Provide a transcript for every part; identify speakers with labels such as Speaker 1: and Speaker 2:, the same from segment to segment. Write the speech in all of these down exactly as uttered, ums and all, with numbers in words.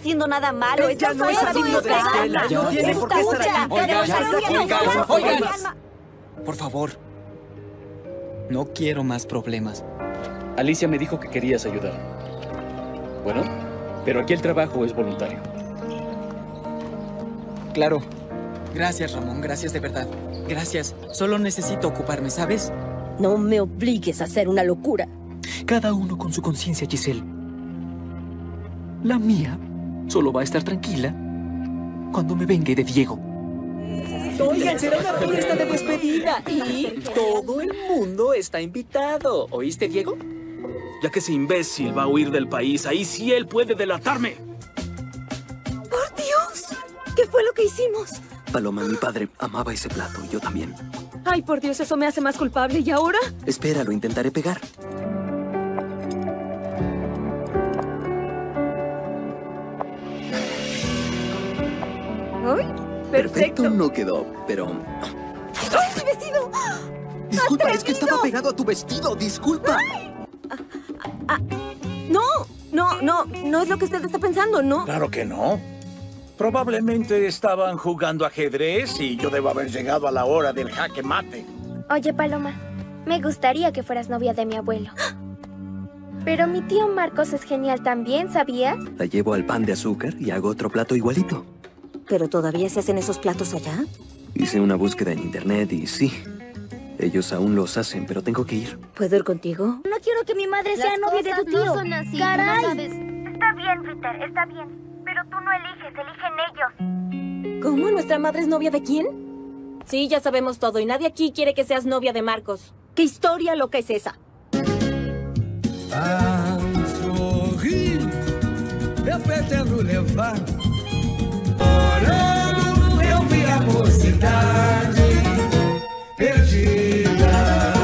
Speaker 1: haciendo nada malo.
Speaker 2: Ella no es digno de Estela. No tiene por qué estar aquí.
Speaker 3: Oigan, oigan, oigan.
Speaker 4: Por favor. No quiero más problemas.
Speaker 3: Alicia me dijo que querías ayudar. Bueno, pero aquí el trabajo es voluntario.
Speaker 4: Claro. Gracias, Ramón. Gracias de verdad. Gracias. Solo necesito ocuparme, ¿sabes?
Speaker 1: No me obligues a hacer una locura.
Speaker 5: Cada uno con su conciencia, Giselle. La mía solo va a estar tranquila cuando me vengue de Diego.
Speaker 2: Oigan, será una fiesta de despedida y todo el mundo está invitado. ¿Oíste, Diego?
Speaker 6: Ya que ese imbécil va a huir del país, ahí sí él puede delatarme.
Speaker 1: ¡Por Dios! ¿Qué fue lo que hicimos?
Speaker 7: Paloma, mi padre amaba ese plato y yo también.
Speaker 1: Ay, por Dios, eso me hace más culpable. ¿Y ahora?
Speaker 7: Espera, lo intentaré pegar.
Speaker 1: ¡Ay! Perfecto.
Speaker 7: Perfecto no quedó, pero...
Speaker 1: ¡Ay, mi vestido!
Speaker 7: Disculpa,
Speaker 1: ¡Atrevido!
Speaker 7: es que estaba pegado a tu vestido, disculpa.
Speaker 1: Ah, ah, no, no, no, no es lo que usted está pensando, ¿no?
Speaker 8: Claro que no. Probablemente estaban jugando ajedrez y yo debo haber llegado a la hora del jaque mate.
Speaker 9: Oye, Paloma, me gustaría que fueras novia de mi abuelo. Pero mi tío Marcos es genial también, ¿sabías?
Speaker 7: La llevo al pan de azúcar y hago otro plato igualito.
Speaker 1: ¿Pero todavía se hacen esos platos allá?
Speaker 7: Hice una búsqueda en internet y sí, ellos aún los hacen, pero tengo que ir.
Speaker 1: ¿Puedo ir contigo?
Speaker 9: No quiero que mi madre sea
Speaker 10: Las
Speaker 9: novia de tu
Speaker 10: cosas
Speaker 9: tío.
Speaker 10: no son así,
Speaker 9: ¡Caray!
Speaker 10: ¿no sabes?
Speaker 9: Está bien, Peter, está bien. Pero tú no eliges, eligen ellos.
Speaker 1: ¿Cómo? ¿Nuestra madre es novia de quién? Sí, ya sabemos todo y nadie aquí quiere que seas novia de Marcos. ¿Qué historia loca es esa?
Speaker 11: A sorrir, eu pretendo levar. Orando, eu vi a mocidade perdida.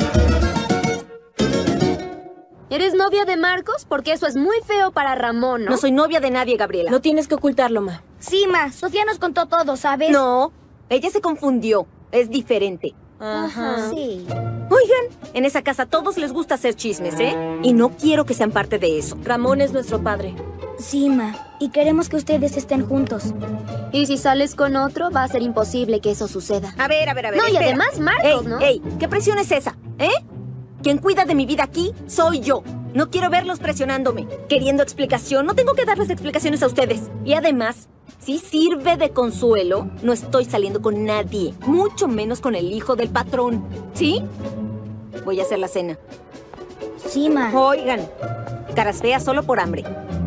Speaker 10: ¿Eres novia de Marcos? Porque eso es muy feo para Ramón, ¿no?
Speaker 1: No soy novia de nadie, Gabriela. No tienes que ocultarlo, Ma.
Speaker 9: Sí, Ma, Sofía nos contó todo, ¿sabes?
Speaker 1: No, ella se confundió. Es diferente.
Speaker 9: Ajá. Sí.
Speaker 1: Oigan, en esa casa a todos les gusta hacer chismes, ¿eh? Y no quiero que sean parte de eso. Ramón es nuestro padre.
Speaker 9: Sí, Ma, y queremos que ustedes estén juntos.
Speaker 10: Y si sales con otro, va a ser imposible que eso suceda.
Speaker 1: A ver, a ver, a ver.
Speaker 10: No, y
Speaker 1: espera.
Speaker 10: además Marcos,
Speaker 1: ey,
Speaker 10: ¿no?
Speaker 1: Ey, ¿qué presión es esa? ¿Eh? Quien cuida de mi vida aquí soy yo. No quiero verlos presionándome, queriendo explicación. No tengo que darles explicaciones a ustedes. Y además, si sirve de consuelo, no estoy saliendo con nadie, mucho menos con el hijo del patrón. ¿Sí? Voy a hacer la cena.
Speaker 9: Sí, Ma.
Speaker 1: Oigan, caras feas solo por hambre.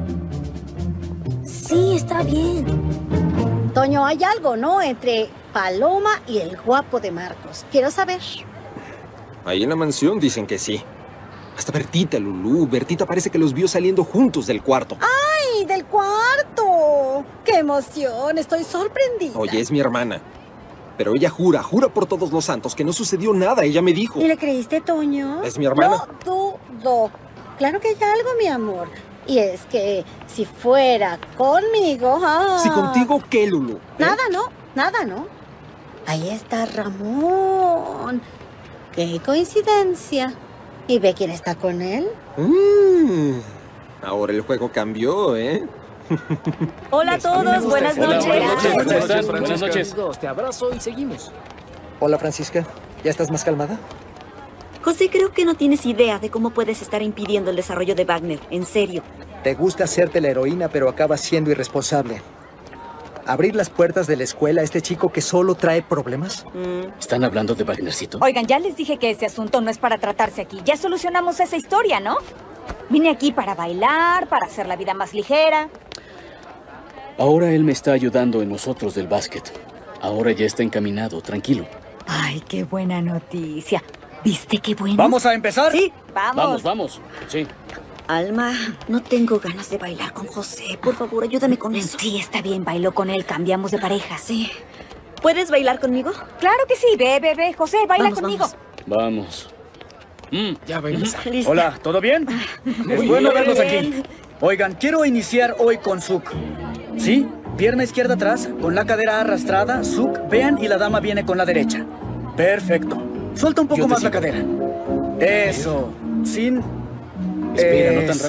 Speaker 9: Sí, está bien.
Speaker 12: Toño, hay algo, ¿no? Entre Paloma y el guapo de Marcos. Quiero saber.
Speaker 13: Ahí en la mansión dicen que sí. Hasta Bertita, Lulú. Bertita parece que los vio saliendo juntos del cuarto.
Speaker 12: ¡Ay, del cuarto! ¡Qué emoción! Estoy sorprendida.
Speaker 13: Oye, es mi hermana. Pero ella jura, jura por todos los santos que no sucedió nada. Ella me dijo.
Speaker 12: ¿Y le creíste, Toño?
Speaker 13: Es mi hermana.
Speaker 12: No dudo. Claro que hay algo, mi amor. Y es que si fuera conmigo... Ah,
Speaker 13: Si contigo, ¿qué, Lulú? ¿Eh?
Speaker 12: Nada, ¿no? Nada, ¿no? Ahí está Ramón. ¡Qué coincidencia! ¿Y ve quién está con él?
Speaker 13: Mm, ahora el juego cambió, ¿eh?
Speaker 1: Hola a todos, buenas noches.
Speaker 3: Buenas noches, ¿cómo estás? Buenas noches.
Speaker 2: Te abrazo y seguimos.
Speaker 4: Hola, Francisca. ¿Ya estás más calmada?
Speaker 1: José, creo que no tienes idea de cómo puedes estar impidiendo el desarrollo de Wagner. En serio.
Speaker 4: Te gusta hacerte la heroína, pero acabas siendo irresponsable. ¿Abrir las puertas de la escuela a este chico que solo trae problemas?
Speaker 1: Mm.
Speaker 3: ¿Están hablando de Wagnercito?
Speaker 14: Oigan, ya les dije que ese asunto no es para tratarse aquí. Ya solucionamos esa historia, ¿no? Vine aquí para bailar, para hacer la vida más ligera.
Speaker 3: Ahora él me está ayudando en nosotros del básquet. Ahora ya está encaminado, tranquilo.
Speaker 14: Ay, qué buena noticia. ¿Viste qué bueno?
Speaker 4: ¿Vamos a empezar?
Speaker 14: Sí, vamos.
Speaker 3: Vamos, vamos. Sí.
Speaker 1: Alma, no tengo ganas de bailar con José. Por favor, ayúdame con eso.
Speaker 14: Sí, está bien, bailó con él, cambiamos de pareja.
Speaker 1: Sí. ¿Puedes bailar conmigo?
Speaker 14: Claro que sí, ve, ve, ve. José, baila
Speaker 1: Vamos,
Speaker 14: conmigo.
Speaker 3: Vamos. Mm.
Speaker 2: Ya va a empezar.
Speaker 1: Lista.
Speaker 5: Hola, ¿todo bien? Es bueno verlos aquí. Oigan, quiero iniciar hoy con Suk. ¿Sí? Pierna izquierda atrás, con la cadera arrastrada, Suk, vean, y la dama viene con la derecha. Perfecto. Suelta un poco más la cadera. Eso. Sin...
Speaker 3: Espera, no tan
Speaker 5: Eso.
Speaker 3: rápido.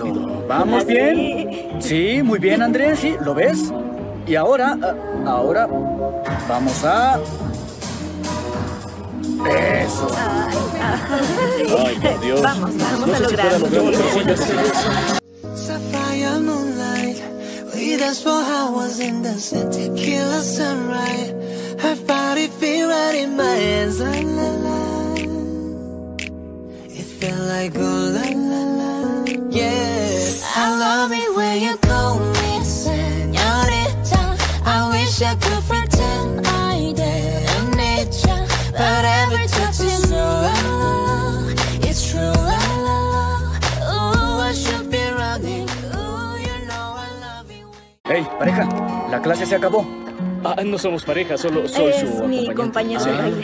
Speaker 5: ¿Vamos
Speaker 1: Así.
Speaker 5: bien? Sí, muy bien, Andrés, sí, ¿lo ves? Y ahora, uh, ahora, vamos a... Eso.
Speaker 3: Ay, por Dios.
Speaker 1: Vamos, vamos
Speaker 3: No
Speaker 1: a
Speaker 3: sé si pueda
Speaker 1: lograrlo.
Speaker 3: lograrlo, pero voy a hacer eso.
Speaker 11: Sapphire moonlight, we danced for hours in the sun. Tequila sunrise, her body feel right in my hands. La la la, it felt like oh la la la, yeah. I love it when you call me señorita. I wish I could pretend I didn't need you, but every touch is true. La la la, it's true. La la la, ooh, I should be running.
Speaker 5: Hey, pareja, la clase se acabó.
Speaker 3: Ah, no somos pareja, solo soy
Speaker 1: Es
Speaker 3: su
Speaker 1: mi
Speaker 3: acompañante.
Speaker 1: compañero de
Speaker 5: Ah.
Speaker 1: baile.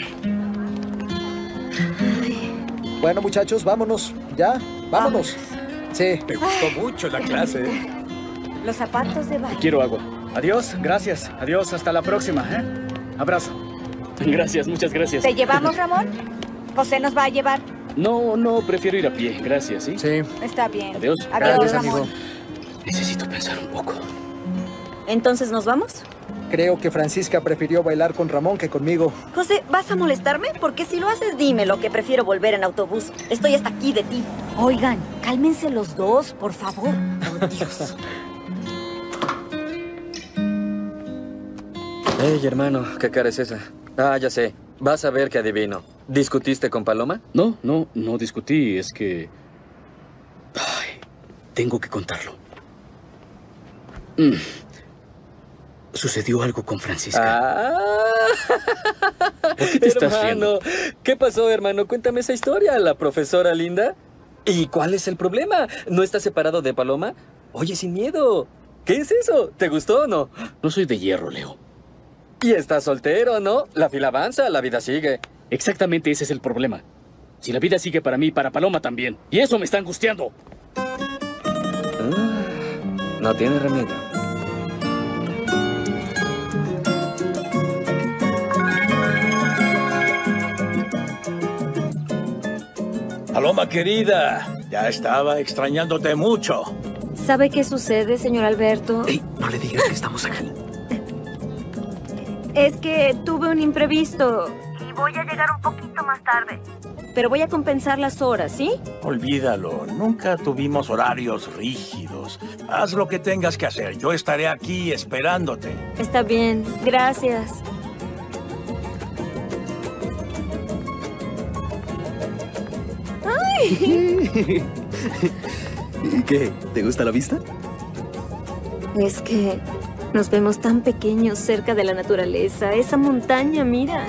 Speaker 4: Bueno, muchachos, vámonos. ¿Ya? Vámonos. Sí.
Speaker 8: Me gustó mucho la clase.
Speaker 14: Los zapatos de baile.
Speaker 3: Quiero agua.
Speaker 5: Adiós, gracias. Adiós, hasta la próxima, ¿eh? Abrazo.
Speaker 3: Gracias, muchas gracias.
Speaker 14: ¿Te llevamos, Ramón? ¿José nos va a llevar?
Speaker 3: No, no, prefiero ir a pie, gracias, ¿sí?
Speaker 4: Sí.
Speaker 14: Está bien.
Speaker 3: Adiós.
Speaker 14: Adiós,
Speaker 4: Adiós,
Speaker 14: Ramón.
Speaker 4: amigo.
Speaker 3: Necesito pensar un poco.
Speaker 1: ¿Entonces nos vamos?
Speaker 4: Creo que Francisca prefirió bailar con Ramón que conmigo.
Speaker 1: José, ¿vas a molestarme? Porque si lo haces, dímelo, que prefiero volver en autobús. Estoy hasta aquí de ti.
Speaker 14: Oigan, cálmense los dos, por favor. Oh, Dios.
Speaker 15: Hey, hermano, ¿qué cara es esa? Ah, ya sé. Vas a ver que adivino. ¿Discutiste con Paloma?
Speaker 3: No, no, no discutí, es que... Ay, tengo que contarlo. Mm. Sucedió algo con Francisca.
Speaker 15: Ah.
Speaker 3: ¿Por qué te estás
Speaker 15: Hermano,
Speaker 3: riendo?
Speaker 15: ¿qué pasó, hermano? Cuéntame esa historia, la profesora linda. ¿Y cuál es el problema? ¿No estás separado de Paloma? Oye, sin miedo. ¿Qué es eso? ¿Te gustó o no?
Speaker 3: No soy de hierro, Leo.
Speaker 15: Y estás soltero, ¿no? La fila avanza, la vida sigue.
Speaker 3: Exactamente ese es el problema. Si la vida sigue para mí, para Paloma también. Y eso me está angustiando.
Speaker 15: Ah, no tiene remedio.
Speaker 8: Paloma querida, ya estaba extrañándote mucho.
Speaker 1: ¿Sabe qué sucede, señor Alberto?
Speaker 7: Ey, no le digas que estamos aquí.
Speaker 1: Es que tuve un imprevisto. Y voy a llegar un poquito más tarde. Pero voy a compensar las horas, ¿sí?
Speaker 8: Olvídalo, nunca tuvimos horarios rígidos. Haz lo que tengas que hacer, yo estaré aquí esperándote.
Speaker 1: Está bien, gracias. ¡Ay!
Speaker 7: ¿Y qué? ¿Te gusta la vista?
Speaker 1: Es que nos vemos tan pequeños cerca de la naturaleza. Esa montaña, mira.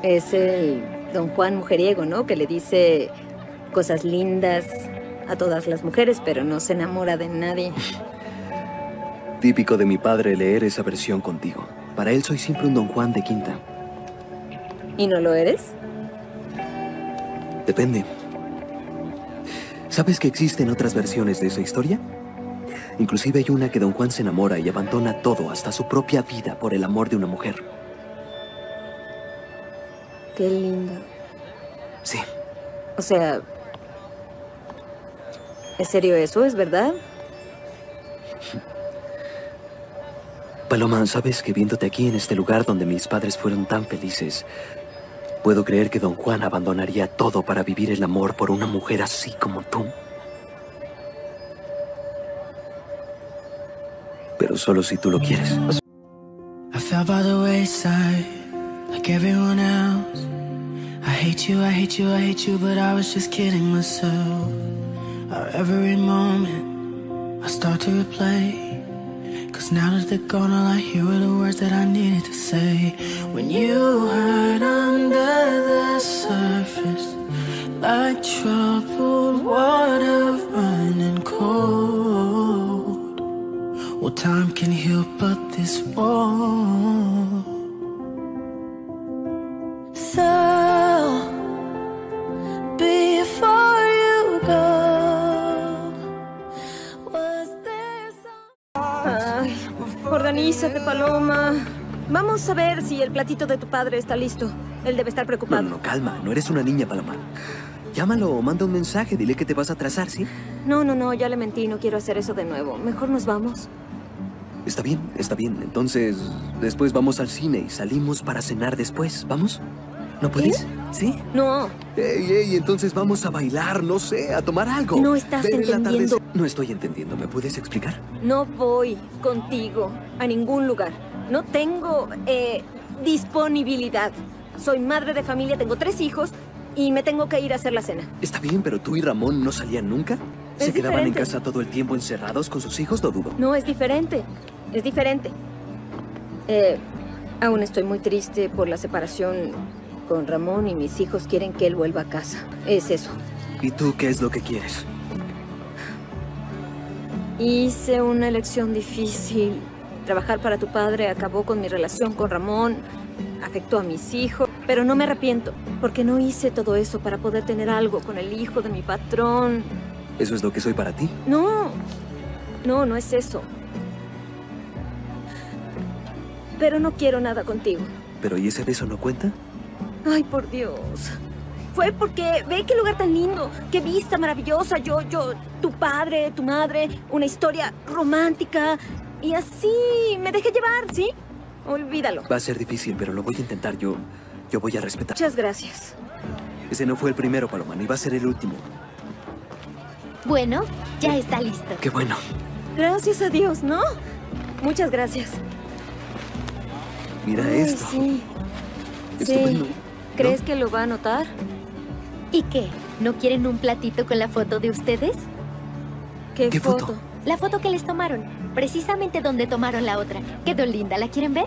Speaker 1: Es el Don Juan mujeriego, ¿no? Que le dice cosas lindas a todas las mujeres, pero no se enamora de nadie.
Speaker 7: Típico de mi padre leer esa versión contigo. Para él soy siempre un Don Juan de quinta.
Speaker 1: ¿Y no lo eres?
Speaker 7: Depende. ¿Sabes que existen otras versiones de esa historia? Inclusive hay una que Don Juan se enamora y abandona todo, hasta su propia vida, por el amor de una mujer.
Speaker 1: Qué lindo.
Speaker 7: Sí.
Speaker 1: O sea, ¿es serio eso? ¿Es verdad?
Speaker 7: Paloma, ¿sabes que viéndote aquí en este lugar donde mis padres fueron tan felices, puedo creer que Don Juan abandonaría todo para vivir el amor por una mujer así como tú? Pero solo si tú lo quieres.
Speaker 11: I fell by the wayside, like everyone else. I hate you, I hate you, I hate you, but I was just kidding myself. Uh, every moment I start to replay, cause now that they're gone, all I hear are the words that I needed to say. When you hide under the surface, like troubled water running cold. Well, time can heal, but this won't. So, before you go, was there some...
Speaker 1: Ay, organízate, Paloma. Vamos a ver si el platito de tu padre está listo. Él debe estar preocupado.
Speaker 7: No, no, calma. No eres una niña, Paloma. Llámalo o manda un mensaje. Dile que te vas a atrasar, ¿sí?
Speaker 1: No, no, no. Ya le mentí. No quiero hacer eso de nuevo. Mejor nos vamos.
Speaker 7: Está bien, está bien. Entonces, después vamos al cine y salimos para cenar después. ¿Vamos? ¿No puedes?
Speaker 1: ¿Qué?
Speaker 7: ¿Sí?
Speaker 1: No.
Speaker 7: Ey, ey, entonces vamos a bailar, no sé, a tomar algo.
Speaker 1: No estás
Speaker 7: Ver el
Speaker 1: entendiendo.
Speaker 7: atardecer. No estoy entendiendo. ¿Me puedes explicar?
Speaker 1: No voy contigo a ningún lugar. No tengo eh, disponibilidad. Soy madre de familia, tengo tres hijos y me tengo que ir a hacer la cena.
Speaker 7: Está bien, pero tú y Ramón no salían nunca. ¿Se
Speaker 1: Es
Speaker 7: quedaban
Speaker 1: diferente.
Speaker 7: en casa todo el tiempo encerrados con sus hijos? Lo dudo.
Speaker 1: No, es diferente. Es diferente. Eh, aún estoy muy triste por la separación con Ramón y mis hijos quieren que él vuelva a casa. Es eso.
Speaker 7: ¿Y tú qué es lo que quieres?
Speaker 1: Hice una elección difícil. Trabajar para tu padre acabó con mi relación con Ramón, afectó a mis hijos, pero no me arrepiento, porque no hice todo eso para poder tener algo con el hijo de mi patrón.
Speaker 7: ¿Eso es lo que soy para ti?
Speaker 1: No, no, no es eso. Pero no quiero nada contigo.
Speaker 7: ¿Pero y ese beso no cuenta?
Speaker 1: Ay, por Dios. Fue porque ve qué lugar tan lindo, qué vista maravillosa. Yo, yo, tu padre, tu madre, una historia romántica. Y así me dejé llevar, ¿sí? Olvídalo.
Speaker 7: Va a ser difícil, pero lo voy a intentar. Yo, yo voy a respetar.
Speaker 1: Muchas gracias.
Speaker 7: Ese no fue el primero, Paloma, ni va a ser el último.
Speaker 10: Bueno, ya está listo.
Speaker 7: Qué bueno.
Speaker 1: Gracias a Dios, ¿no? Muchas gracias.
Speaker 7: Mira
Speaker 1: Ay,
Speaker 7: esto.
Speaker 1: Sí.
Speaker 7: Es
Speaker 1: Sí.
Speaker 7: estupendo,
Speaker 1: ¿Crees que lo va a notar?
Speaker 10: ¿Y qué? ¿No quieren un platito con la foto de ustedes?
Speaker 1: ¿Qué,
Speaker 7: ¿Qué foto? foto?
Speaker 10: La foto que les tomaron. Precisamente donde tomaron la otra. Quedó linda. ¿La quieren ver?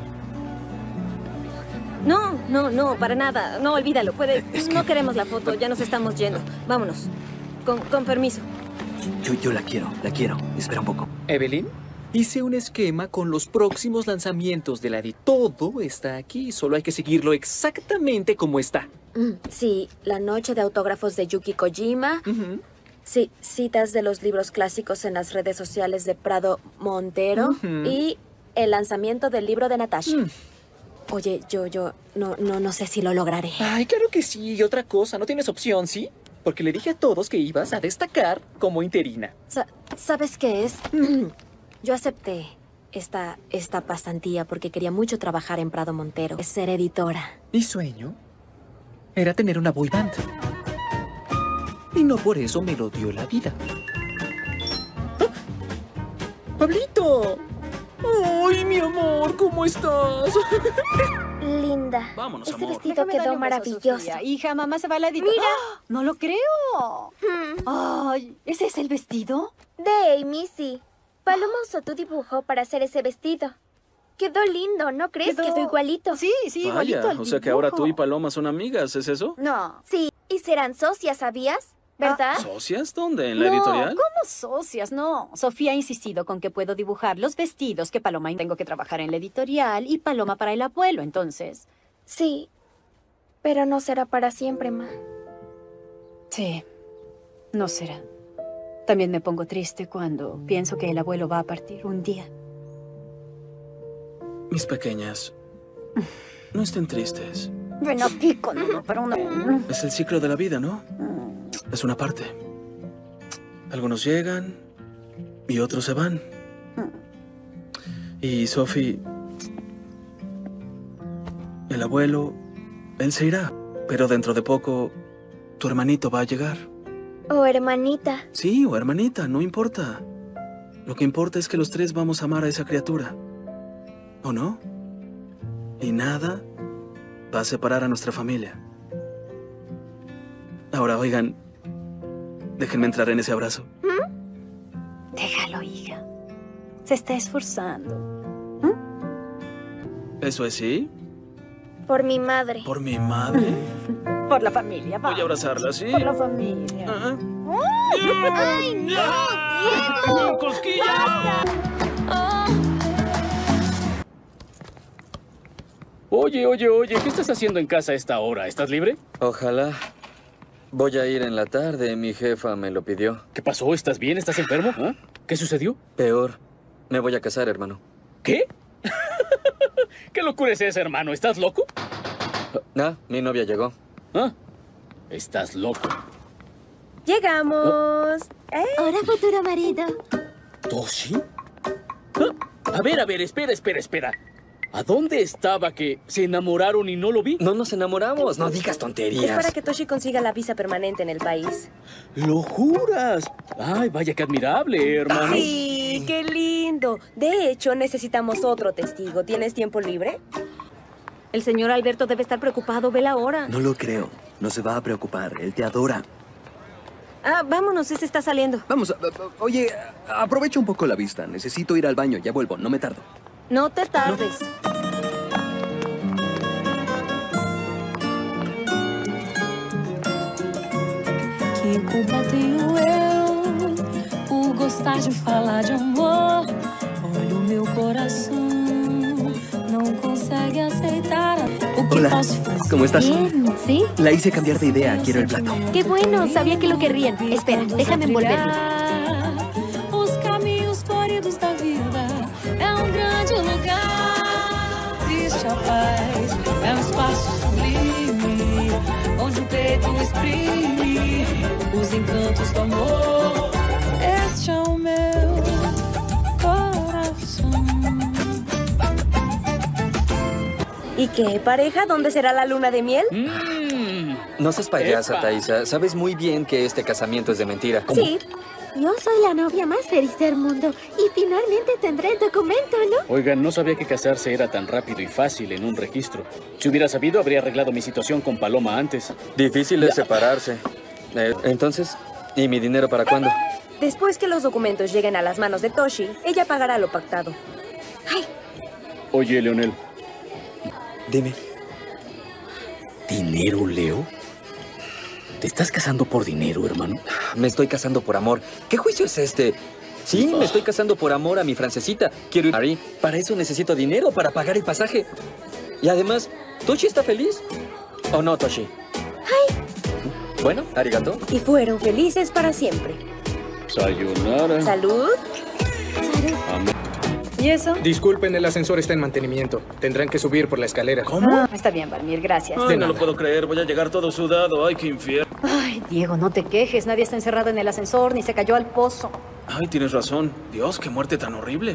Speaker 1: No, no, no, para nada. No, olvídalo. Puede...
Speaker 7: Es que-
Speaker 1: No queremos la foto, ya nos estamos yendo. Vámonos. Con, con permiso.
Speaker 7: Yo, yo la quiero, la quiero. Espera un poco.
Speaker 2: Evelyn, hice un esquema con los próximos lanzamientos de la de todo está aquí. Solo hay que seguirlo exactamente como está.
Speaker 16: Mm, Sí, la noche de autógrafos de Yuki Kojima. Sí, citas de los libros clásicos en las redes sociales de Prado Montero.
Speaker 2: Ujú.
Speaker 16: Y el lanzamiento del libro de Natasha. Oye, yo, yo, no, no, no sé si lo lograré.
Speaker 2: Ay, claro que sí. Y otra cosa, no tienes opción, ¿sí? Porque le dije a todos que ibas a destacar como interina.
Speaker 16: Sa- ¿Sabes qué es? Yo acepté esta, esta pasantía porque quería mucho trabajar en Prado Montero. Es ser editora.
Speaker 2: Mi sueño era tener una boy band. Y no por eso me lo dio la vida. ¡Ah! ¡Pablito! ¡Ay, mi amor! ¿Cómo estás?
Speaker 9: Linda.
Speaker 6: Vámonos,
Speaker 9: Ese
Speaker 6: amor.
Speaker 9: vestido
Speaker 14: Déjame
Speaker 9: quedó
Speaker 14: darle un beso a
Speaker 9: maravilloso.
Speaker 14: Sofía. Hija, mamá se va a la edita-
Speaker 9: Mira.
Speaker 14: ¡Ah! No lo creo. Ay, ¿ese es el vestido?
Speaker 9: De Amy, sí. Paloma usó tu dibujo para hacer ese vestido. Quedó lindo, ¿no crees? Quedó, Quedó igualito.
Speaker 10: Sí, sí, igualito
Speaker 6: Vaya,
Speaker 10: al
Speaker 6: o sea que ahora tú y Paloma son amigas, ¿es eso?
Speaker 9: No. Sí, y serán socias, ¿sabías? ¿Verdad?
Speaker 6: ¿Socias? ¿Dónde? ¿En la
Speaker 10: no,
Speaker 6: editorial?
Speaker 10: ¿Cómo socias? No. Sofía ha insistido con que puedo dibujar los vestidos que Paloma y tengo que trabajar en la editorial y Paloma para el abuelo, entonces.
Speaker 9: Sí, pero no será para siempre, Ma.
Speaker 10: Sí, no será. También me pongo triste cuando pienso que el abuelo va a partir un día.
Speaker 6: Mis pequeñas, no estén tristes.
Speaker 10: Ven aquí con uno, pero no.
Speaker 6: Es el ciclo de la vida, ¿no? Es una parte. Algunos llegan y otros se van. Y Sophie, el abuelo, él se irá. Pero dentro de poco, tu hermanito va a llegar.
Speaker 9: O hermanita.
Speaker 6: Sí, o hermanita, no importa. Lo que importa es que los tres vamos a amar a esa criatura. ¿O no? Y nada va a separar a nuestra familia. Ahora, oigan, déjenme entrar en ese abrazo.
Speaker 10: ¿Mm? Déjalo, hija. Se está esforzando. ¿Mm?
Speaker 6: ¿Eso es sí?
Speaker 9: Por mi madre.
Speaker 6: ¿Por mi madre?
Speaker 10: Por la familia, vamos.
Speaker 6: Voy a abrazarla, ¿sí?
Speaker 10: Por la familia.
Speaker 6: Uh-huh.
Speaker 9: ¡Ay, no, Diego!
Speaker 6: ¡Cosquillas!
Speaker 3: Oye, oye, oye, ¿qué estás haciendo en casa a esta hora? ¿Estás libre?
Speaker 15: Ojalá. Voy a ir en la tarde, mi jefa me lo pidió.
Speaker 3: ¿Qué pasó? ¿Estás bien? ¿Estás enfermo? ¿Ah? ¿Qué sucedió?
Speaker 15: Peor. Me voy a casar, hermano.
Speaker 3: ¿Qué? ¿Qué locura es esa, hermano? ¿Estás loco?
Speaker 15: Ah, mi novia llegó.
Speaker 3: ¿Ah? Estás loco.
Speaker 16: Llegamos.
Speaker 3: ¿Oh?
Speaker 16: ¿Eh? Hola, futuro marido.
Speaker 3: ¿Toshi? ¿Ah? A ver, a ver, espera, espera, espera. ¿A dónde estaba que se enamoraron y no lo vi?
Speaker 15: No nos enamoramos, no digas tonterías.
Speaker 16: Es para que Toshi consiga la visa permanente en el país.
Speaker 3: ¿Lo juras? Ay, vaya que admirable, hermano.
Speaker 16: Sí, qué lindo. De hecho, necesitamos otro testigo. ¿Tienes tiempo libre? El señor Alberto debe estar preocupado. Ve la hora.
Speaker 7: No lo creo. No se va a preocupar. Él te adora.
Speaker 16: Ah, vámonos. Este está saliendo.
Speaker 7: Vamos. Oye, aprovecha un poco la vista. Necesito ir al baño. Ya vuelvo. No me tardo.
Speaker 16: No te tardes.
Speaker 17: Que culpa tenho eu por gostar de falar de amor? Olha o meu coração, não consegue aceitar o que
Speaker 7: Hola,
Speaker 17: posso fazer.
Speaker 7: ¿cómo estás?
Speaker 17: Bien, ¿sí?
Speaker 7: La hice cambiar de idea. Quiero el plato.
Speaker 10: Qué bueno, sabía que lo querrían. Espera, déjame envolverlo.
Speaker 17: Os caminhos floridos da vida é um grande lugar. Existe a paz, é um espaço sublime, onde o peito exprime os encantos do amor. Este é o meu coração.
Speaker 16: ¿Y qué, pareja? ¿Dónde será la luna de miel?
Speaker 3: Mm.
Speaker 15: No seas payasa,
Speaker 3: Epa.
Speaker 15: Thaisa. Sabes muy bien que este casamiento es de mentira.
Speaker 16: Sí.
Speaker 10: Yo soy la novia más feliz del mundo y finalmente tendré el documento, ¿no?
Speaker 3: Oigan, no sabía que casarse era tan rápido y fácil en un registro. Si hubiera sabido, habría arreglado mi situación con Paloma antes.
Speaker 15: Difícil es separarse. Eh, entonces, ¿y mi dinero para cuándo?
Speaker 16: Después que los documentos lleguen a las manos de Toshi, ella pagará lo pactado.
Speaker 10: Ay.
Speaker 3: Oye, Leonel.
Speaker 15: Dime.
Speaker 3: ¿Dinero, Leo? ¿Te estás casando por dinero, hermano?
Speaker 15: Me estoy casando por amor. ¿Qué juicio es este? Sí, me estoy casando por amor a mi francesita. Quiero ir a París. Para eso necesito dinero, para pagar el pasaje. Y además, ¿Toshi está feliz? ¿O no, Toshi?
Speaker 16: ¡Ay!
Speaker 15: Bueno, arigato.
Speaker 16: Y fueron felices para siempre.
Speaker 3: Sayonara.
Speaker 16: ¿Salud?
Speaker 3: Amén.
Speaker 10: ¿Y eso?
Speaker 4: Disculpen, el ascensor está en mantenimiento. Tendrán que subir por la escalera.
Speaker 10: Ah, está bien, Valmir, gracias.
Speaker 6: Ay, no lo puedo creer. Voy a llegar todo sudado. Ay, qué infierno.
Speaker 10: Ay, Diego, no te quejes. Nadie está encerrado en el ascensor ni se cayó al pozo.
Speaker 6: Ay, tienes razón. Dios, qué muerte tan horrible.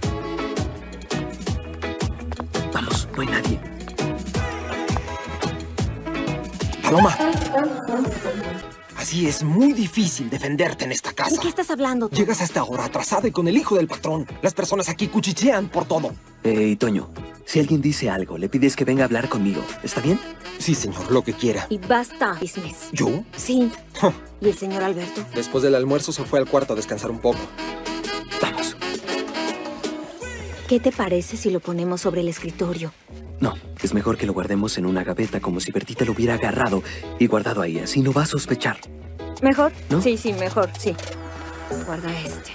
Speaker 7: Vamos, no hay nadie.
Speaker 13: Paloma. Así es muy difícil defenderte en esta casa.
Speaker 16: ¿De qué estás hablando tú?
Speaker 13: Llegas hasta ahora atrasada y con el hijo del patrón. Las personas aquí cuchichean por todo.
Speaker 7: Hey, Toño, si alguien dice algo, le pides que venga a hablar conmigo. ¿Está bien?
Speaker 13: Sí, señor, lo que quiera.
Speaker 16: Y basta, business.
Speaker 13: ¿Yo?
Speaker 16: Sí. ¿Y el señor Alberto?
Speaker 13: Después del almuerzo se fue al cuarto a descansar un poco.
Speaker 7: Vamos.
Speaker 1: ¿Qué te parece si lo ponemos sobre el escritorio?
Speaker 7: No, es mejor que lo guardemos en una gaveta como si Bertita lo hubiera agarrado y guardado ahí. Así no va a sospechar.
Speaker 1: ¿Mejor?
Speaker 7: ¿No?
Speaker 1: Sí, sí, mejor, sí. Guarda este.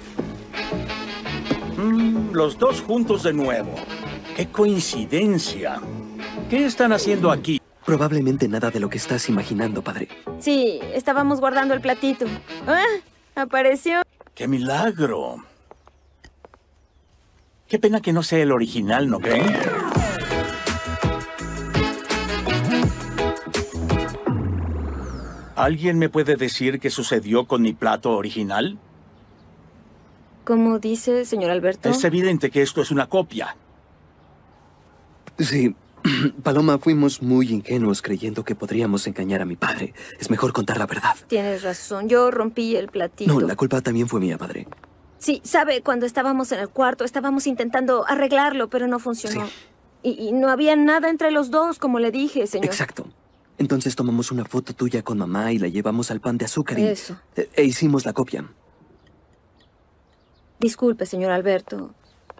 Speaker 8: Mm, los dos juntos de nuevo. ¡Qué coincidencia! ¿Qué están haciendo aquí?
Speaker 7: Probablemente nada de lo que estás imaginando, padre.
Speaker 1: Sí, estábamos guardando el platito. ¡Ah! Apareció.
Speaker 8: ¡Qué milagro! Qué pena que no sea el original, ¿no creen? ¿Alguien me puede decir qué sucedió con mi plato original?
Speaker 1: ¿Cómo dice, señor Alberto?
Speaker 8: Es evidente que esto es una copia.
Speaker 7: Sí, Paloma, fuimos muy ingenuos creyendo que podríamos engañar a mi padre. Es mejor contar la verdad.
Speaker 1: Tienes razón, yo rompí el platito.
Speaker 7: No, la culpa también fue mía, padre.
Speaker 1: Sí, sabe, cuando estábamos en el cuarto, estábamos intentando arreglarlo, pero no funcionó.
Speaker 7: Sí.
Speaker 1: Y, y no había nada entre los dos, como le dije, señor.
Speaker 7: Exacto. Entonces tomamos una foto tuya con mamá y la llevamos al Pan de Azúcar y...
Speaker 1: Eso.
Speaker 7: E, e hicimos la copia.
Speaker 1: Disculpe, señor Alberto.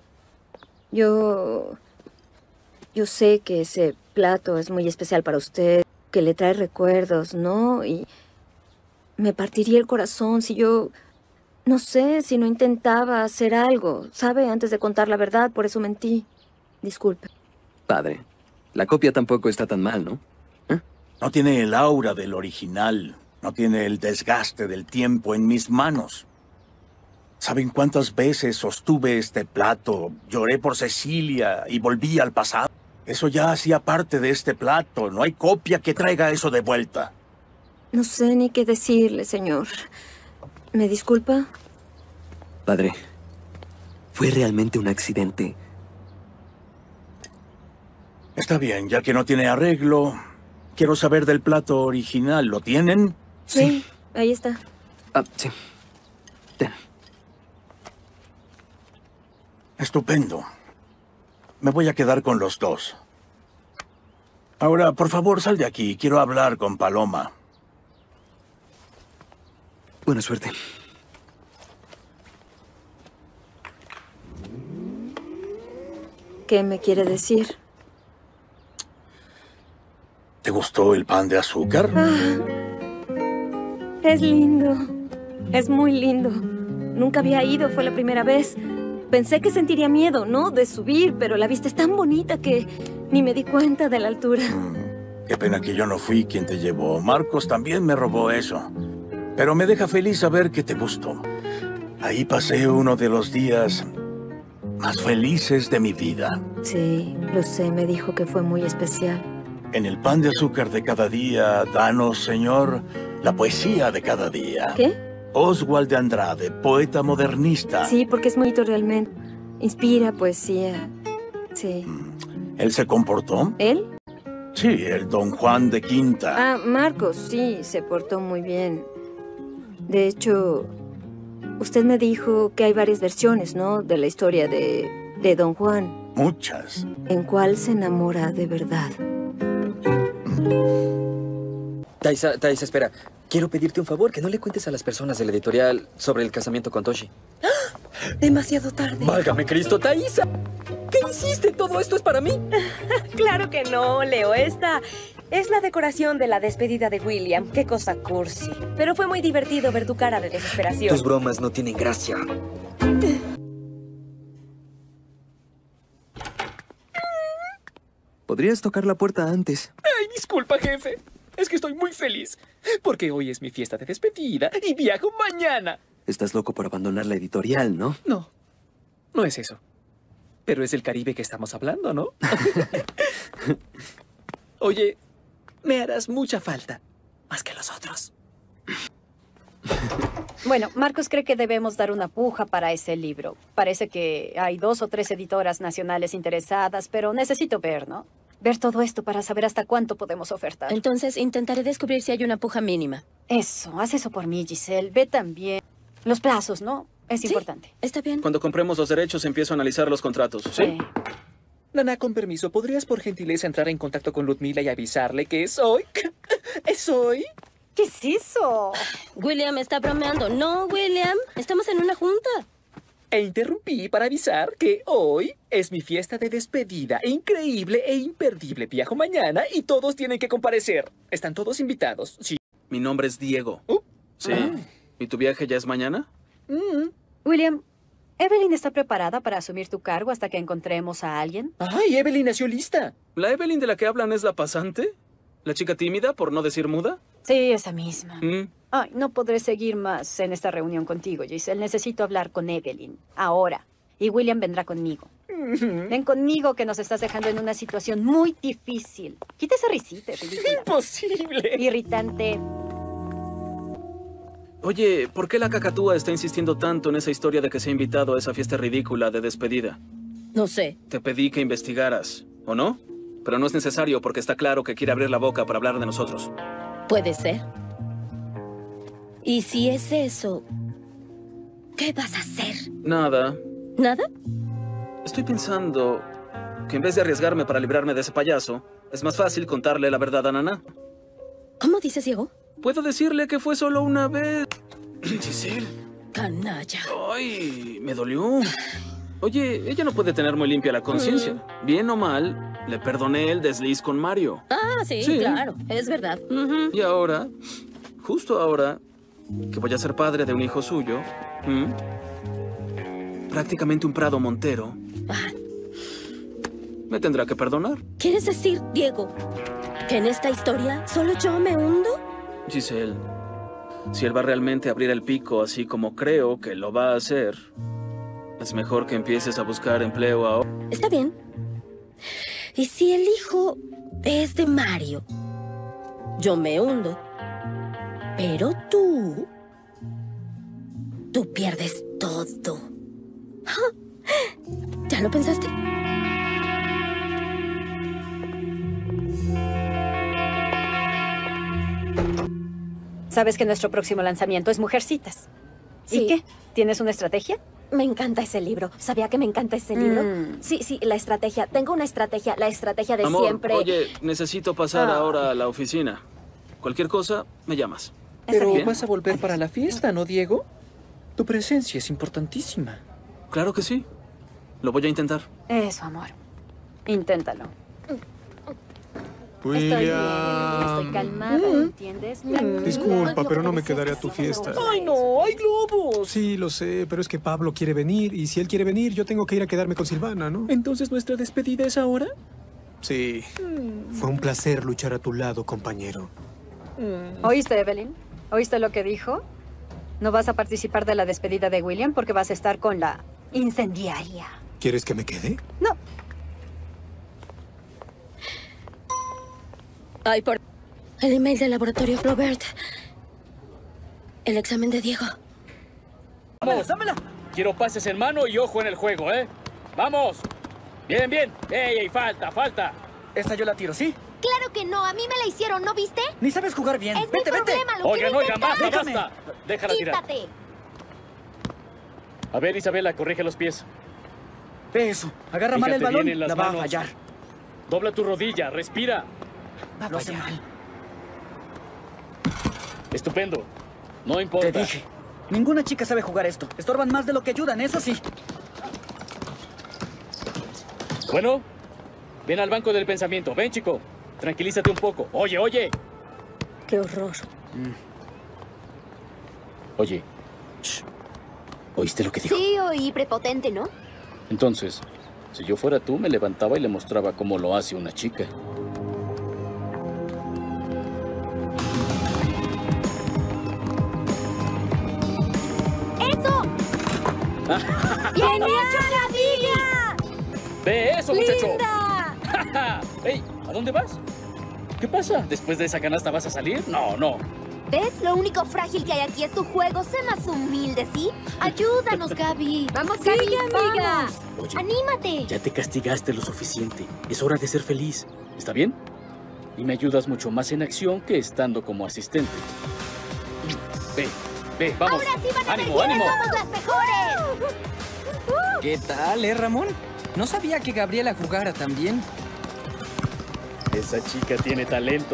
Speaker 1: Yo... Yo sé que ese plato es muy especial para usted, que le trae recuerdos, ¿no? Y me partiría el corazón si yo... No sé, si no intentaba hacer algo, ¿sabe? Antes de contar la verdad, por eso mentí. Disculpe.
Speaker 7: Padre, la copia tampoco está tan mal, ¿no?
Speaker 8: No tiene el aura del original. No tiene el desgaste del tiempo en mis manos. ¿Saben cuántas veces sostuve este plato? Lloré por Cecilia y volví al pasado. Eso ya hacía parte de este plato. No hay copia que traiga eso de vuelta.
Speaker 1: No sé ni qué decirle, señor. ¿Me disculpa?
Speaker 7: Padre, fue realmente un accidente.
Speaker 8: Está bien, ya que no tiene arreglo, quiero saber del plato original. ¿Lo tienen?
Speaker 1: Sí, ahí está.
Speaker 7: Ah, sí. Ten.
Speaker 8: Estupendo. Me voy a quedar con los dos. Ahora, por favor, sal de aquí. Quiero hablar con Paloma.
Speaker 7: Buena suerte.
Speaker 1: ¿Qué me quiere decir?
Speaker 8: ¿Te gustó el pan de azúcar?
Speaker 1: Ah, es lindo. Es muy lindo. Nunca había ido, fue la primera vez. Pensé que sentiría miedo, ¿no? De subir, pero la vista es tan bonita que ni me di cuenta de la altura.
Speaker 8: Mm, qué pena que yo no fui quien te llevó. Marcos también me robó eso. Pero me deja feliz saber que te gustó. Ahí pasé uno de los días más felices de mi vida.
Speaker 1: Sí, lo sé, me dijo que fue muy especial.
Speaker 8: En el pan de azúcar de cada día, danos, Señor, la poesía de cada día.
Speaker 1: ¿Qué?
Speaker 8: Oswald de Andrade, poeta modernista.
Speaker 1: Sí, porque es bonito realmente. Inspira poesía. Sí.
Speaker 8: ¿Él se comportó?
Speaker 1: ¿Él?
Speaker 8: Sí, el Don Juan de Quinta.
Speaker 1: Ah, Marcos, sí, se portó muy bien. De hecho, usted me dijo que hay varias versiones, ¿no? De la historia de, de Don Juan.
Speaker 8: Muchas.
Speaker 1: ¿En cuál se enamora de verdad?
Speaker 15: Taisa, Taisa, espera. Quiero pedirte un favor, que no le cuentes a las personas de la editorial sobre el casamiento con Toshi.
Speaker 16: Demasiado tarde.
Speaker 15: ¡Válgame Cristo, Taisa! ¿Qué hiciste? ¿Todo esto es para mí?
Speaker 16: Claro que no, Leo. Esta es la decoración de la despedida de William. Qué cosa cursi. Pero fue muy divertido ver tu cara de desesperación.
Speaker 15: Tus bromas no tienen gracia.
Speaker 7: Podrías tocar la puerta antes.
Speaker 2: Ay, disculpa, jefe. Es que estoy muy feliz. Porque hoy es mi fiesta de despedida y viajo mañana.
Speaker 7: Estás loco por abandonar la editorial, ¿no?
Speaker 2: No, no es eso. Pero es el Caribe que estamos hablando, ¿no? Oye, me harás mucha falta. Más que los otros.
Speaker 10: Bueno, Marcos cree que debemos dar una puja para ese libro. Parece que hay dos o tres editoras nacionales interesadas, pero necesito ver, ¿no? Ver todo esto para saber hasta cuánto podemos ofertar.
Speaker 16: Entonces intentaré descubrir si hay una puja mínima.
Speaker 10: Eso, haz eso por mí, Giselle. Ve también los plazos, ¿no? Es importante.
Speaker 16: Está bien.
Speaker 6: Cuando compremos los derechos, empiezo a analizar los contratos. ¿Sí?
Speaker 2: Nana, con permiso, ¿podrías por gentileza entrar en contacto con Ludmila y avisarle que es hoy? ¿Es hoy?
Speaker 10: ¿Qué es eso?
Speaker 16: William está bromeando. No, William. Estamos en una junta.
Speaker 2: E interrumpí para avisar que hoy es mi fiesta de despedida. Increíble e imperdible. Viajo mañana y todos tienen que comparecer. Están todos invitados, sí.
Speaker 6: Mi nombre es Diego.
Speaker 2: Uh.
Speaker 6: Sí.
Speaker 2: Ah.
Speaker 6: ¿Y tu viaje ya es mañana?
Speaker 10: Mm. William, ¿Evelyn está preparada para asumir tu cargo hasta que encontremos a alguien?
Speaker 2: ¡Ay, Evelyn nació lista!
Speaker 6: ¿La Evelyn de la que hablan es la pasante? ¿La chica tímida, por no decir muda?
Speaker 10: Sí, esa misma.
Speaker 6: Mm.
Speaker 10: Ay, no podré seguir más en esta reunión contigo, Giselle. Necesito hablar con Evelyn. Ahora. Y William vendrá conmigo. Ven conmigo, que nos estás dejando en una situación muy difícil. Quita esa risita, ridícula.
Speaker 2: ¡Imposible!
Speaker 10: Irritante.
Speaker 6: Oye, ¿por qué la cacatúa está insistiendo tanto en esa historia de que se ha invitado a esa fiesta ridícula de despedida?
Speaker 18: No sé.
Speaker 6: Te pedí que investigaras, ¿o no? Pero no es necesario porque está claro que quiere abrir la boca para hablar de nosotros.
Speaker 18: Puede ser. Y si es eso, ¿qué vas a hacer?
Speaker 6: Nada.
Speaker 18: ¿Nada?
Speaker 6: Estoy pensando que en vez de arriesgarme para librarme de ese payaso, es más fácil contarle la verdad a Naná.
Speaker 18: ¿Cómo dices, Diego?
Speaker 6: Puedo decirle que fue solo una vez. Giselle.
Speaker 18: Canalla.
Speaker 6: Ay, me dolió. Oye, ella no puede tener muy limpia la conciencia. Mm. Bien o mal, le perdoné el desliz con Mario.
Speaker 18: Ah, sí, sí. Claro, es verdad. Uh-huh.
Speaker 6: Y ahora, justo ahora, que voy a ser padre de un hijo suyo, ¿m? prácticamente un Prado Montero,
Speaker 18: ah.
Speaker 6: me tendrá que perdonar.
Speaker 18: ¿Quieres decir, Diego, que en esta historia solo yo me hundo?
Speaker 6: Giselle, si él va realmente a abrir el pico así como creo que lo va a hacer, es mejor que empieces a buscar empleo ahora.
Speaker 18: Está bien. ¿Y si el hijo es de Mario? Yo me hundo. Pero tú... Tú pierdes todo. ¿Ya lo pensaste?
Speaker 10: Sabes que nuestro próximo lanzamiento es Mujercitas.
Speaker 16: Sí.
Speaker 10: ¿Y qué? ¿Tienes una estrategia?
Speaker 16: Me encanta ese libro. ¿Sabía que me encanta ese libro?
Speaker 10: Mm.
Speaker 16: Sí, sí, la estrategia. Tengo una estrategia, la estrategia de
Speaker 6: Amor,
Speaker 16: siempre.
Speaker 6: Oye, necesito pasar
Speaker 16: Ah.
Speaker 6: ahora a la oficina. Cualquier cosa, me llamas.
Speaker 2: Pero
Speaker 6: ¿Bien?
Speaker 2: vas a volver para la fiesta, ¿no, Diego? Tu presencia es importantísima.
Speaker 6: Claro que sí. Lo voy a intentar.
Speaker 10: Eso, amor. Inténtalo.
Speaker 19: William.
Speaker 10: Estoy bien, estoy calmada, ¿entiendes?
Speaker 19: Disculpa, pero no me quedaré a tu fiesta.
Speaker 2: ¡Ay, no! ¡Hay globos!
Speaker 19: Sí, lo sé, pero es que Pablo quiere venir y si él quiere venir, yo tengo que ir a quedarme con Silvana, ¿no?
Speaker 2: ¿Entonces nuestra despedida es ahora?
Speaker 19: Sí. Fue un placer luchar a tu lado, compañero.
Speaker 10: ¿Oíste, Evelyn? ¿Oíste lo que dijo? No vas a participar de la despedida de William porque vas a estar con la incendiaria.
Speaker 19: ¿Quieres que me quede?
Speaker 10: No.
Speaker 18: Ay, por... El email del laboratorio Flaubert. El examen de Diego.
Speaker 3: ¡Vamos! ¡Dámela! Quiero pases en mano y ojo en el juego, ¿eh? ¡Vamos! Bien, bien. ¡Ey, ey! Falta, falta.
Speaker 5: Esta yo la tiro, ¿sí?
Speaker 20: Claro que no, a mí me la hicieron, ¿no viste?
Speaker 5: Ni sabes jugar bien.
Speaker 20: Es
Speaker 5: vete,
Speaker 20: mi
Speaker 5: vete.
Speaker 20: problema, lo
Speaker 3: Oigan,
Speaker 20: quiero
Speaker 3: oigan, basta,
Speaker 20: intentar.
Speaker 3: basta. Déjala tirar.
Speaker 20: Quítate.
Speaker 3: A ver, Isabela, corrige los pies.
Speaker 5: Eso. Agarra mal el
Speaker 3: Fíjate
Speaker 5: balón,
Speaker 3: bien en las
Speaker 5: la va a
Speaker 3: manos.
Speaker 5: fallar.
Speaker 3: Dobla tu rodilla, respira.
Speaker 5: Va a Lo hace mal.
Speaker 3: Estupendo. No importa.
Speaker 5: Te dije. Ninguna chica sabe jugar esto. Estorban más de lo que ayudan, eso sí.
Speaker 3: Bueno, ven al banco del pensamiento. Ven, chico. Tranquilízate un poco. Oye, oye.
Speaker 18: Qué horror.
Speaker 3: Oye. Shh. ¿Oíste lo que dijo?
Speaker 20: Sí, oí prepotente, ¿no?
Speaker 3: Entonces, si yo fuera tú, me levantaba y le mostraba cómo lo hace una chica.
Speaker 20: ¡Eso! ¡Bien hecho, Gaby!
Speaker 3: ¡Ve eso, muchacho!
Speaker 20: ¡Linda!
Speaker 3: ¡Ey! ¿A dónde vas? ¿Qué pasa? ¿Después de esa canasta vas a salir? No, no.
Speaker 20: ¿Ves? Lo único frágil que hay aquí es tu juego. Sé más humilde, ¿sí? Ayúdanos, Gaby. Vamos, Gaby.
Speaker 16: Sigue, amiga.
Speaker 20: Vamos.
Speaker 3: Oye,
Speaker 20: Anímate.
Speaker 3: ya te castigaste lo suficiente. Es hora de ser feliz. ¿Está bien? Y me ayudas mucho más en acción que estando como asistente. Ve, ve, vamos.
Speaker 20: Ahora sí van a
Speaker 3: ¡Ánimo,
Speaker 20: ver quiénes
Speaker 3: ánimo!
Speaker 20: somos las mejores.
Speaker 21: ¿Qué tal, eh, Ramón? No sabía que Gabriela jugara tan bien.
Speaker 3: Esa chica tiene talento.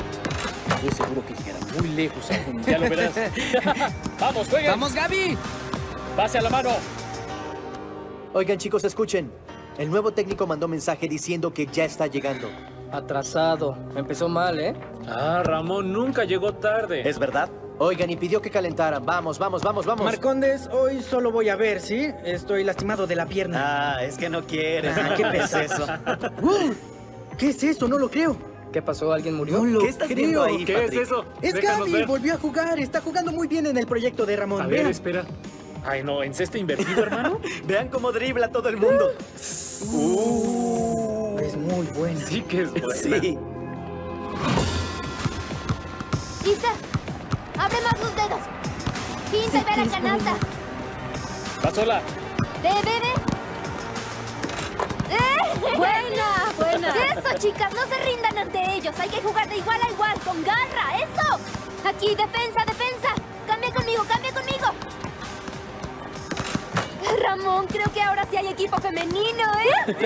Speaker 3: Estoy seguro que llegará muy lejos aún. Ya lo verás. ¡Vamos, jueguen!
Speaker 21: ¡Vamos, Gaby!
Speaker 3: ¡Pase a la mano!
Speaker 4: Oigan, chicos, escuchen. El nuevo técnico mandó mensaje diciendo que ya está llegando.
Speaker 21: Atrasado. Empezó mal, ¿eh?
Speaker 3: Ah, Ramón nunca llegó tarde.
Speaker 4: ¿Es verdad? Oigan, y pidió que calentaran. Vamos, vamos, vamos, vamos.
Speaker 12: Marcondes, hoy solo voy a ver, ¿sí? Estoy lastimado de la pierna.
Speaker 4: Ah, es que no quieres.
Speaker 12: Ah, ¿qué es eso? uh, ¿Qué es eso? No lo creo.
Speaker 21: ¿Qué pasó? ¿Alguien murió?
Speaker 12: No lo
Speaker 4: ¿Qué estás
Speaker 12: creo.
Speaker 4: viendo ahí,
Speaker 12: ¿Qué
Speaker 4: Patrick?
Speaker 12: es eso? Es
Speaker 3: Déjanos
Speaker 12: Gaby,
Speaker 3: ver.
Speaker 12: volvió a jugar. Está jugando muy bien en el proyecto de Ramón.
Speaker 3: A ver,
Speaker 12: Vean.
Speaker 3: espera. Ay, no, ¿en cesta invertido, hermano?
Speaker 4: Vean cómo dribla todo el mundo.
Speaker 12: Uh, es muy buena.
Speaker 3: Sí que es buena.
Speaker 4: Sí.
Speaker 20: ¡Lista! ¡Abre más los dedos! ¡Pinta y ve la canasta!
Speaker 3: ¡Pasola!
Speaker 20: ¡Ve, ve, ve! ¡Eh!
Speaker 1: ¡Buena, buena!
Speaker 20: ¡Eso, chicas! ¡No se rindan ante ellos! ¡Hay que jugar de igual a igual, con garra! ¡Eso! Aquí, defensa, defensa. ¡Cambia conmigo, cambia conmigo! Ramón, creo que ahora sí hay equipo femenino, ¿eh?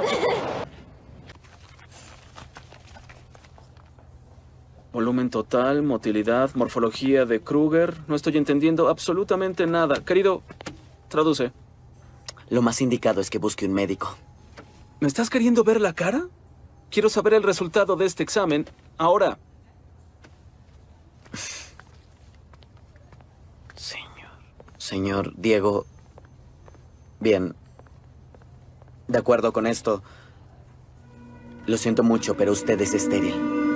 Speaker 6: Volumen total, motilidad, morfología de Kruger. No estoy entendiendo absolutamente nada. Querido, traduce.
Speaker 22: Lo más indicado es que busque un médico.
Speaker 6: ¿Me estás queriendo ver la cara? Quiero saber el resultado de este examen ahora.
Speaker 22: Señor. Señor Diego. Bien. De acuerdo con esto. Lo siento mucho, pero usted es estéril.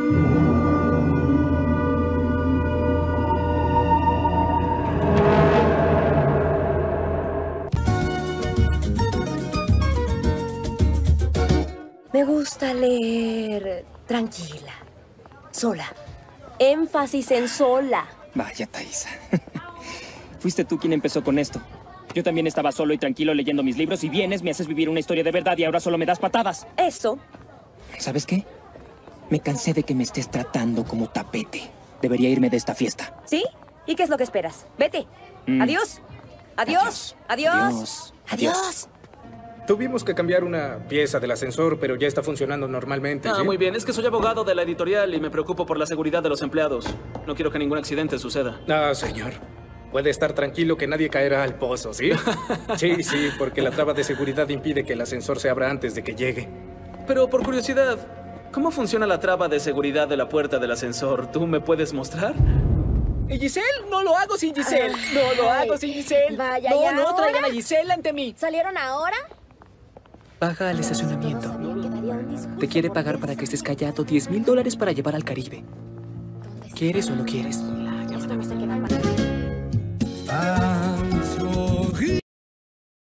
Speaker 18: Me gusta leer tranquila, sola. Énfasis en sola.
Speaker 23: Vaya, Thaisa. Fuiste tú quien empezó con esto. Yo también estaba solo y tranquilo leyendo mis libros y vienes, me haces vivir una historia de verdad y ahora solo me das patadas.
Speaker 18: Eso.
Speaker 23: ¿Sabes qué? Me cansé de que me estés tratando como tapete. Debería irme de esta fiesta.
Speaker 18: ¿Sí? ¿Y qué es lo que esperas? Vete.
Speaker 23: Mm.
Speaker 18: Adiós. Adiós. Adiós.
Speaker 23: Adiós.
Speaker 18: Adiós.
Speaker 24: Tuvimos que cambiar una pieza del ascensor, pero ya está funcionando normalmente.
Speaker 6: Ah,
Speaker 24: ¿sí?
Speaker 6: muy bien. Es que soy abogado de la editorial y me preocupo por la seguridad de los empleados. No quiero que ningún accidente suceda.
Speaker 24: Ah, señor. Puede estar tranquilo que nadie caerá al pozo, ¿sí? Sí, sí, porque la traba de seguridad impide que el ascensor se abra antes de que llegue.
Speaker 6: Pero por curiosidad, ¿cómo funciona la traba de seguridad de la puerta del ascensor? ¿Tú me puedes mostrar?
Speaker 2: ¿Y Giselle? No lo hago sin Giselle. No lo hago sin Giselle.
Speaker 20: Vaya,
Speaker 2: no,
Speaker 20: ¿y
Speaker 2: no,
Speaker 20: ahora?
Speaker 2: traigan a Giselle ante mí.
Speaker 20: ¿Salieron ahora?
Speaker 21: Baja al estacionamiento. Te quiere pagar para que estés callado diez mil dólares para llevar al Caribe. ¿Quieres o no quieres?
Speaker 20: Esto no se queda para...
Speaker 11: Ah.